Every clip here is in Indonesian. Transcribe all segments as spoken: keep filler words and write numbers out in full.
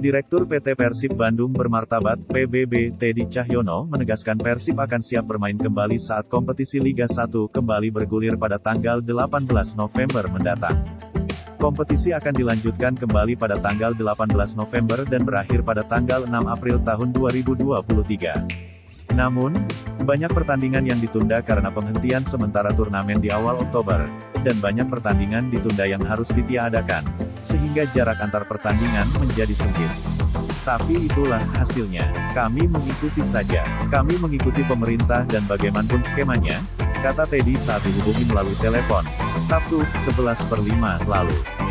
Direktur P T Persib Bandung Bermartabat, P B B, Teddy Cahyono, menegaskan Persib akan siap bermain kembali saat kompetisi Liga satu kembali bergulir pada tanggal delapan belas November mendatang. Kompetisi akan dilanjutkan kembali pada tanggal delapan belas November dan berakhir pada tanggal enam April tahun dua ribu dua puluh tiga. Namun, banyak pertandingan yang ditunda karena penghentian sementara turnamen di awal Oktober, dan banyak pertandingan ditunda yang harus ditiadakan, sehingga jarak antar pertandingan menjadi sempit. Tapi itulah hasilnya. Kami mengikuti saja. Kami mengikuti pemerintah dan bagaimanapun skemanya, kata Teddy saat dihubungi melalui telepon, Sabtu, sebelas per lima, lalu.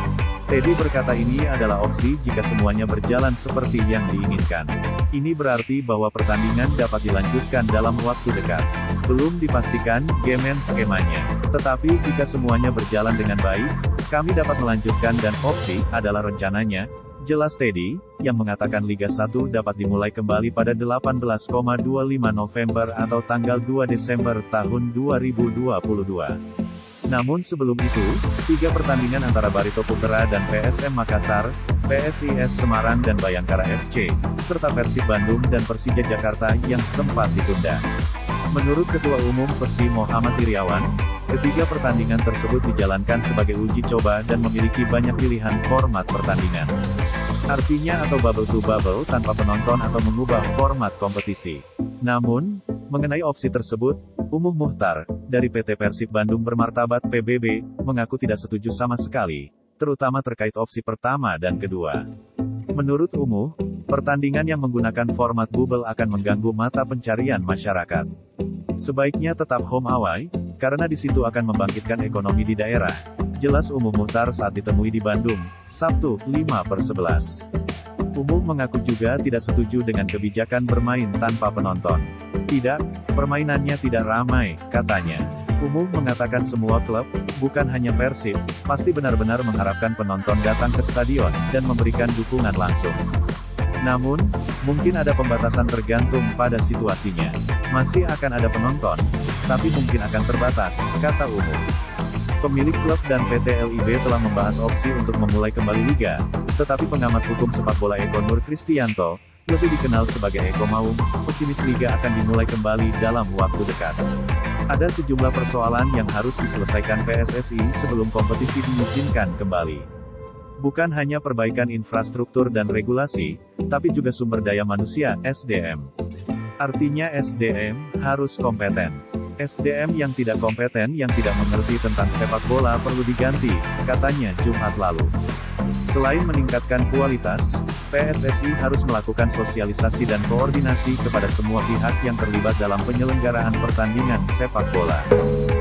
Teddy berkata ini adalah opsi jika semuanya berjalan seperti yang diinginkan. Ini berarti bahwa pertandingan dapat dilanjutkan dalam waktu dekat. Belum dipastikan, gemen skemanya. Tetapi jika semuanya berjalan dengan baik, kami dapat melanjutkan dan opsi adalah rencananya, jelas Teddy, yang mengatakan Liga satu dapat dimulai kembali pada delapan belas dua puluh lima November atau tanggal dua Desember tahun dua ribu dua puluh dua. Namun sebelum itu, tiga pertandingan antara Barito Putra dan P S M Makassar, P S I S Semarang dan Bayangkara F C, serta Persib Bandung dan Persija Jakarta yang sempat ditunda. Menurut Ketua Umum Persi Muhammad Iriawan, ketiga pertandingan tersebut dijalankan sebagai uji coba dan memiliki banyak pilihan format pertandingan. Artinya atau bubble to bubble tanpa penonton atau mengubah format kompetisi. Namun, mengenai opsi tersebut, Umuh Muhtar, dari P T Persib Bandung Bermartabat P B B, mengaku tidak setuju sama sekali, terutama terkait opsi pertama dan kedua. Menurut Umuh, pertandingan yang menggunakan format bubble akan mengganggu mata pencarian masyarakat. Sebaiknya tetap home away, karena di situ akan membangkitkan ekonomi di daerah. Jelas Umuh Muhtar saat ditemui di Bandung, Sabtu, lima per sebelas. Umuh mengaku juga tidak setuju dengan kebijakan bermain tanpa penonton. Tidak, permainannya tidak ramai, katanya. Umuh mengatakan semua klub, bukan hanya Persib, pasti benar-benar mengharapkan penonton datang ke stadion, dan memberikan dukungan langsung. Namun, mungkin ada pembatasan tergantung pada situasinya. Masih akan ada penonton, tapi mungkin akan terbatas, kata Umuh. Pemilik klub dan P T L I B telah membahas opsi untuk memulai kembali Liga, tetapi pengamat hukum sepak bola Eko Nur Kristianto, lebih dikenal sebagai Eko Maung, pesimis Liga akan dimulai kembali dalam waktu dekat. Ada sejumlah persoalan yang harus diselesaikan P S S I sebelum kompetisi diizinkan kembali. Bukan hanya perbaikan infrastruktur dan regulasi, tapi juga sumber daya manusia, S D M. Artinya S D M harus kompeten. S D M yang tidak kompeten yang tidak mengerti tentang sepak bola perlu diganti, katanya Jumat lalu. Selain meningkatkan kualitas, P S S I harus melakukan sosialisasi dan koordinasi kepada semua pihak yang terlibat dalam penyelenggaraan pertandingan sepak bola.